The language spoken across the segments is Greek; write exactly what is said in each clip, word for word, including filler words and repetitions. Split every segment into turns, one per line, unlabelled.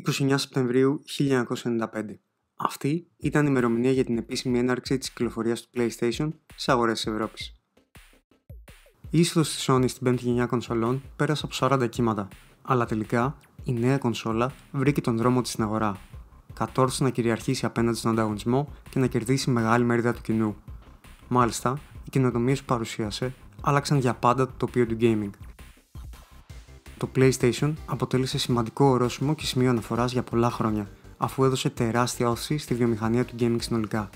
είκοσι εννέα Σεπτεμβρίου χίλια εννιακόσια ενενήντα πέντε. Αυτή ήταν η ημερομηνία για την επίσημη έναρξη της κυκλοφορίας του PlayStation σε αγορές της Ευρώπης. Η είσοδος της Sony στην πέμπτη γενιά κονσολών πέρασε από σαράντα κύματα, αλλά τελικά η νέα κονσόλα βρήκε τον δρόμο της στην αγορά. Κατόρθωσε να κυριαρχήσει απέναντι στον ανταγωνισμό και να κερδίσει μεγάλη μερίδα του κοινού. Μάλιστα, οι καινοτομίες που παρουσίασε άλλαξαν για πάντα το τοπίο του gaming. Το PlayStation αποτέλεσε σημαντικό ορόσημο και σημείο αναφοράς για πολλά χρόνια, αφού έδωσε τεράστια όθηση στη βιομηχανία του gaming συνολικά.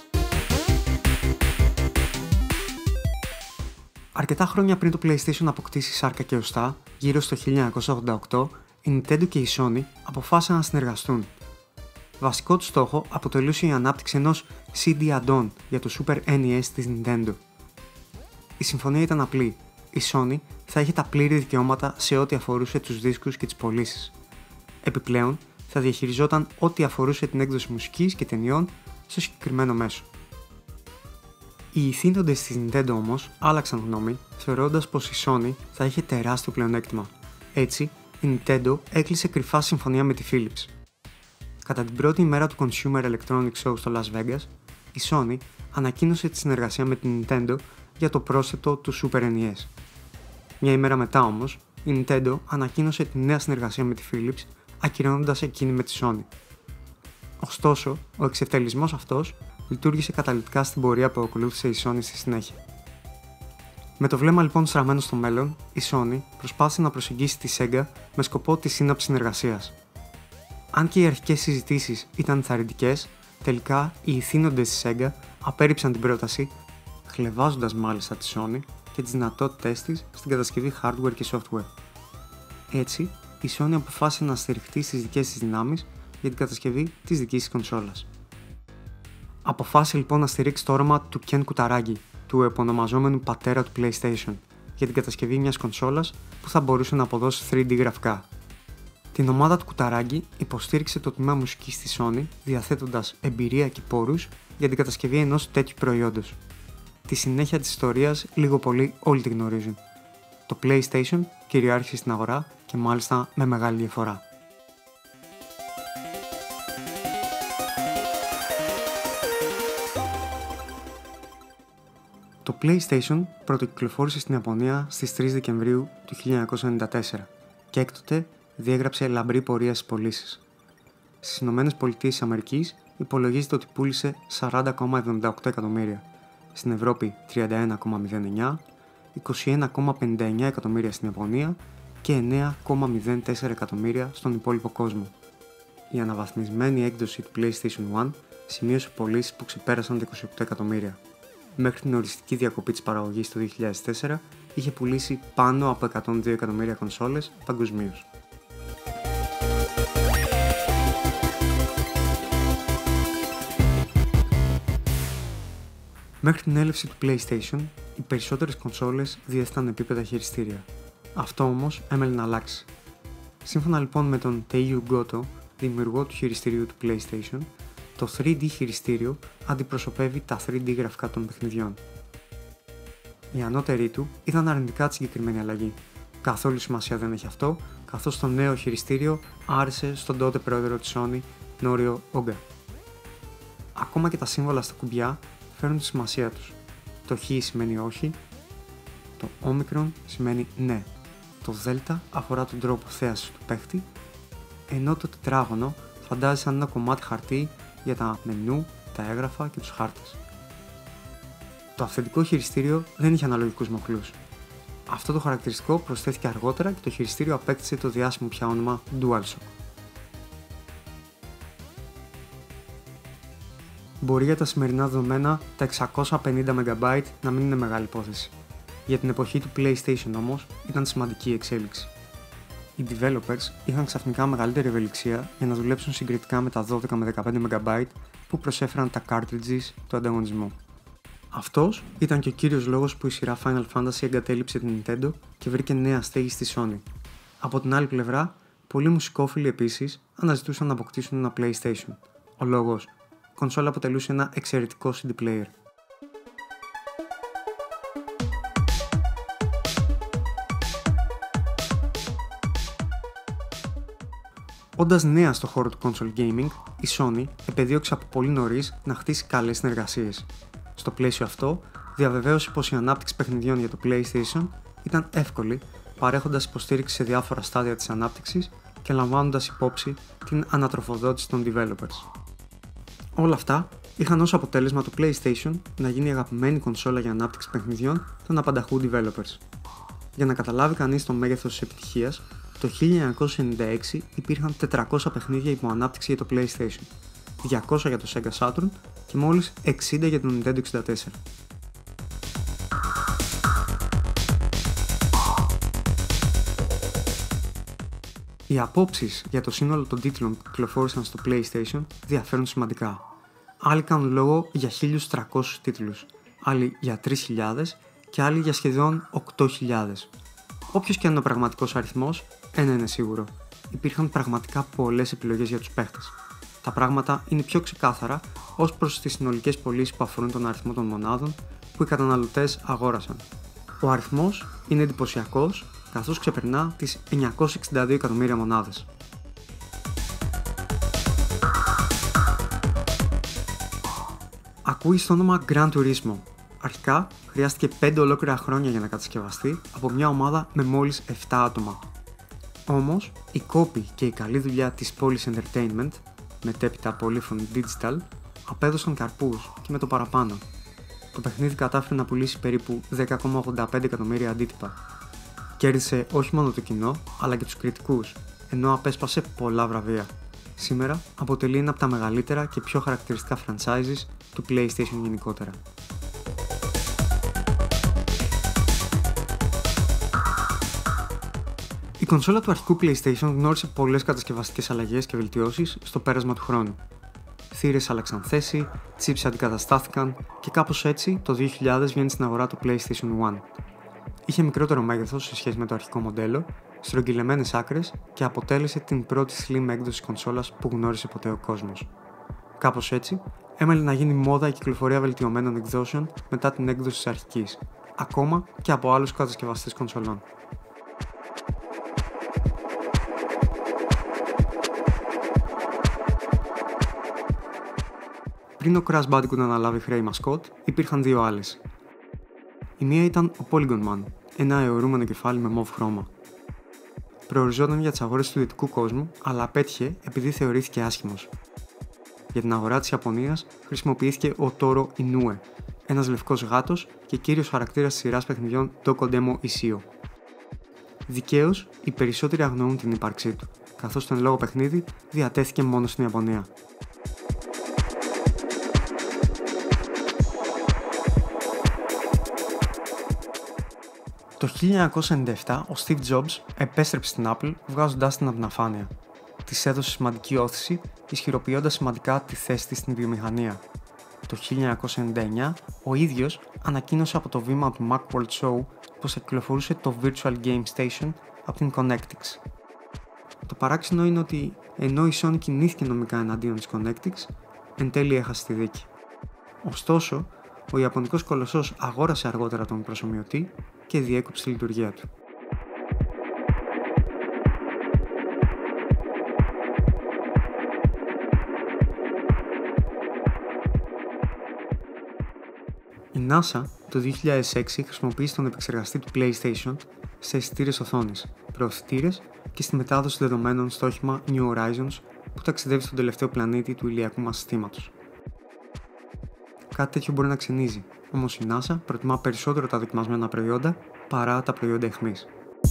Αρκετά χρόνια πριν το PlayStation αποκτήσει σάρκα και οστά, γύρω στο χίλια εννιακόσια ογδόντα οκτώ, η Nintendo και η Sony αποφάσισαν να συνεργαστούν. Βασικό του στόχο αποτελούσε η ανάπτυξη ενός σι ντι add-on για το Super εν ι ες της Nintendo. Η συμφωνία ήταν απλή. Η Sony θα είχε τα πλήρη δικαιώματα σε ό,τι αφορούσε τους δίσκους και τις πωλήσεις. Επιπλέον, θα διαχειριζόταν ό,τι αφορούσε την έκδοση μουσικής και ταινιών στο συγκεκριμένο μέσο. Οι ηθήνοντες της Nintendo όμως άλλαξαν γνώμη, θεωρώντας πως η Sony θα είχε τεράστιο πλεονέκτημα. Έτσι, η Nintendo έκλεισε κρυφά συμφωνία με τη Philips. Κατά την πρώτη ημέρα του Consumer Electronics Show στο Las Vegas, η Sony ανακοίνωσε τη συνεργασία με την Nintendo για το πρόσθετο του Super εν ι ες. Μια ημέρα μετά όμως, η Nintendo ανακοίνωσε τη νέα συνεργασία με τη Philips, ακυρώνοντας εκείνη με τη Sony. Ωστόσο, ο εξευτελισμός αυτός λειτουργήσε καταλυτικά στην πορεία που ακολούθησε η Sony στη συνέχεια. Με το βλέμμα λοιπόν στραμμένο στο μέλλον, η Sony προσπάθησε να προσεγγίσει τη Sega με σκοπό τη σύναψη συνεργασίας. Αν και οι αρχικές συζητήσεις ήταν ενθαρρυντικές, τελικά οι ηθήνοντες της Sega απέρριψαν την πρόταση, χλευάζοντας μάλιστα τη Sony και τις δυνατότητές της στην κατασκευή hardware και software. Έτσι, η Sony αποφάσισε να στηριχτεί στις δικές της δυνάμεις για την κατασκευή της δικής της κονσόλας. Αποφάσισε λοιπόν να στηρίξει το όραμα του Ken Kutaragi, του επωνομαζόμενου πατέρα του PlayStation, για την κατασκευή μιας κονσόλας που θα μπορούσε να αποδώσει θρι ντι γραφικά. Την ομάδα του Kutaragi υποστήριξε το τμήμα μουσικής της Sony, διαθέτοντας εμπειρία και πόρους για την κατασκευή ενός τέτοιου προϊόντος. Τη συνέχεια της ιστορίας λίγο πολύ όλοι τη γνωρίζουν. Το PlayStation κυριάρχησε στην αγορά και μάλιστα με μεγάλη διαφορά. Το PlayStation πρωτοκυκλοφόρησε στην Ιαπωνία στις τρεις Δεκεμβρίου του χίλια εννιακόσια ενενήντα τέσσερα και έκτοτε διέγραψε λαμπρή πορεία στις πωλήσεις. Στις ΗΠΑ υπολογίζεται ότι πούλησε σαράντα κόμμα εβδομήντα οκτώ εκατομμύρια, στην Ευρώπη τριάντα ένα κόμμα μηδέν εννιά, είκοσι ένα κόμμα πενήντα εννιά εκατομμύρια στην Ιαπωνία και εννέα κόμμα μηδέν τέσσερα εκατομμύρια στον υπόλοιπο κόσμο. Η αναβαθμισμένη έκδοση του PlayStation ένα σημείωσε πωλήσεις που ξεπέρασαν τα είκοσι οκτώ εκατομμύρια. Μέχρι την οριστική διακοπή της παραγωγής το δύο χιλιάδες τέσσερα είχε πουλήσει πάνω από εκατόν δύο εκατομμύρια κονσόλες παγκοσμίως. Μέχρι την έλευση του PlayStation, οι περισσότερες κονσόλες διέθεταν επίπεδα χειριστήρια. Αυτό όμως έμελε να αλλάξει. Σύμφωνα λοιπόν με τον Teiju Goto, δημιουργό του χειριστηρίου του PlayStation, το θρι ντι χειριστήριο αντιπροσωπεύει τα θρι ντι γραφικά των παιχνιδιών. Οι ανώτεροι του είδαν αρνητικά τη συγκεκριμένη αλλαγή. Καθόλου σημασία δεν έχει αυτό, καθώς το νέο χειριστήριο άρεσε στον τότε πρόεδρο της Sony, Norio Oga. Ακόμα και τα σύμβολα στα κουμπιά φέρνουν τη σημασία τους. Το Χ σημαίνει όχι, το όμικρον σημαίνει ναι, το Δέλτα αφορά τον τρόπο θέασης του παίχτη, ενώ το τετράγωνο φαντάζει σαν ένα κομμάτι χαρτί για τα μενού, τα έγγραφα και τους χάρτες. Το αυθεντικό χειριστήριο δεν είχε αναλογικούς μοχλούς. Αυτό το χαρακτηριστικό προσθέθηκε αργότερα και το χειριστήριο απέκτησε το διάσημο πια όνομα DualShock. Μπορεί για τα σημερινά δεδομένα τα εξακόσια πενήντα μεγαμπάιτ να μην είναι μεγάλη υπόθεση. Για την εποχή του PlayStation όμως ήταν σημαντική η εξέλιξη. Οι developers είχαν ξαφνικά μεγαλύτερη ευελιξία για να δουλέψουν συγκριτικά με τα δώδεκα με δεκαπέντε μεγαμπάιτ που προσέφεραν τα cartridges του ανταγωνισμού. Αυτός ήταν και ο κύριος λόγος που η σειρά Final Fantasy εγκατέλειψε την Nintendo και βρήκε νέα στέγη στη Sony. Από την άλλη πλευρά, πολλοί μουσικόφιλοι επίσης αναζητούσαν να αποκτήσουν ένα PlayStation. Ο λόγος: η κονσόλα αποτελούσε ένα εξαιρετικό σι ντι player. Όντας νέα στο χώρο του console gaming, η Sony επεδίωξε από πολύ νωρίς να χτίσει καλές συνεργασίες. Στο πλαίσιο αυτό, διαβεβαίωσε πως η ανάπτυξη παιχνιδιών για το PlayStation ήταν εύκολη, παρέχοντας υποστήριξη σε διάφορα στάδια της ανάπτυξης και λαμβάνοντας υπόψη την ανατροφοδότηση των developers. Όλα αυτά είχαν ως αποτέλεσμα το PlayStation να γίνει η αγαπημένη κονσόλα για ανάπτυξη παιχνιδιών των απανταχού developers. Για να καταλάβει κανείς το μέγεθος της επιτυχίας, το χίλια εννιακόσια ενενήντα έξι υπήρχαν τετρακόσια παιχνίδια υπό ανάπτυξη για το PlayStation, διακόσια για το Sega Saturn και μόλις εξήντα για το Nintendo εξήντα τέσσερα. Οι απόψεις για το σύνολο των τίτλων που κυκλοφόρησαν στο PlayStation διαφέρουν σημαντικά. Άλλοι κάνουν λόγο για χίλιους τριακόσιους τίτλους, άλλοι για τρεις χιλιάδες και άλλοι για σχεδόν οκτώ χιλιάδες. Όποιος και αν είναι ο πραγματικός αριθμός, ένα είναι σίγουρο. Υπήρχαν πραγματικά πολλές επιλογές για τους παίχτες. Τα πράγματα είναι πιο ξεκάθαρα ως προς τις συνολικές πωλήσεις που αφορούν τον αριθμό των μονάδων που οι καταναλωτές αγόρασαν. Ο αριθμός είναι εντυπωσιακός, καθώς ξεπερνά τις εννιακόσια εξήντα δύο εκατομμύρια μονάδες. Ακούει στο όνομα Gran Turismo. Αρχικά χρειάστηκε πέντε ολόκληρα χρόνια για να κατασκευαστεί από μια ομάδα με μόλις επτά άτομα. Όμως, η κόπη και η καλή δουλειά της Police Entertainment, μετέπειτα Polyphony Digital, απέδωσαν καρπούς και με το παραπάνω. Το παιχνίδι κατάφερε να πουλήσει περίπου δέκα κόμμα ογδόντα πέντε εκατομμύρια αντίτυπα. Κέρδισε όχι μόνο το κοινό, αλλά και τους κριτικούς, ενώ απέσπασε πολλά βραβεία. Σήμερα αποτελεί ένα από τα μεγαλύτερα και πιο χαρακτηριστικά franchises του PlayStation γενικότερα. Η κονσόλα του αρχικού PlayStation γνώρισε πολλές κατασκευαστικές αλλαγές και βελτιώσεις στο πέρασμα του χρόνου. Θύρες άλλαξαν θέση, chips αντικαταστάθηκαν και κάπως έτσι το δύο χιλιάδες βγαίνει στην αγορά το PlayStation ένα. Είχε μικρότερο μέγεθος σε σχέση με το αρχικό μοντέλο, στρογγυλεμένες άκρες και αποτέλεσε την πρώτη slim έκδοση κονσόλας που γνώρισε ποτέ ο κόσμος. Κάπως έτσι, έμελε να γίνει μόδα η κυκλοφορία βελτιωμένων εκδόσεων μετά την έκδοση της αρχικής, ακόμα και από άλλους κατασκευαστές κονσολών. Πριν ο Crash Bandicoot να αναλάβει χρέη μασκότ, υπήρχαν δύο άλλες. Η μία ήταν ο Polygon Man, ένα αιωρούμενο κεφάλι με μοβ χρώμα. Προοριζόταν για τις αγορές του δυτικού κόσμου, αλλά απέτυχε επειδή θεωρήθηκε άσχημος. Για την αγορά της Ιαπωνίας χρησιμοποιήθηκε ο Toro Inoue, ένας λευκός γάτος και κύριος χαρακτήρας της σειράς παιχνιδιών Docodemo Ishio. Δικαίως, οι περισσότεροι αγνοούν την ύπαρξή του, καθώς το εν λόγω παιχνίδι διατέθηκε μόνο στην Ιαπωνία. Το χίλια εννιακόσια ενενήντα επτά ο Steve Jobs επέστρεψε στην Apple βγάζοντάς την από την αφάνεια. Της έδωσε σημαντική όθηση, ισχυροποιώντας σημαντικά τη θέση της στην βιομηχανία. Το χίλια εννιακόσια ενενήντα εννιά ο ίδιος ανακοίνωσε από το βήμα του Macworld Show πως θα κυκλοφορούσε το Virtual Game Station από την Connectix. Το παράξενο είναι ότι ενώ η Sony κινήθηκε νομικά εναντίον της Connectix, εν τέλει έχασε τη δίκη. Ωστόσο, ο Ιαπωνικός κολοσσός αγόρασε αργότερα τον προσομοιωτή και διέκοψε τη λειτουργία του. Η NASA το δύο χιλιάδες έξι χρησιμοποίησε τον επεξεργαστή του PlayStation σε αισθητήρες οθόνης, προωθητήρες και στη μετάδοση δεδομένων στο όχημα New Horizons που ταξιδεύει στον τελευταίο πλανήτη του ηλιακού μας συστήματος. Κάτι τέτοιο μπορεί να ξενίζει, όμως η NASA προτιμά περισσότερο τα δοκιμασμένα προϊόντα παρά τα προϊόντα αιχμής.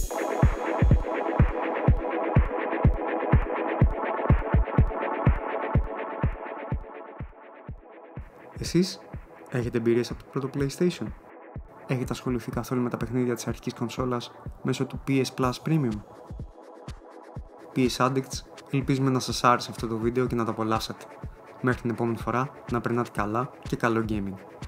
Εσείς έχετε εμπειρίες από το πρώτο PlayStation? Έχετε ασχοληθεί καθόλου με τα παιχνίδια της αρχικής κονσόλας μέσω του πι ες Plus Premium? πι ες Addicts, ελπίζουμε να σας άρεσε αυτό το βίντεο και να το απολαύσατε. Μέχρι την επόμενη φορά, να περνάτε καλά και καλό gaming.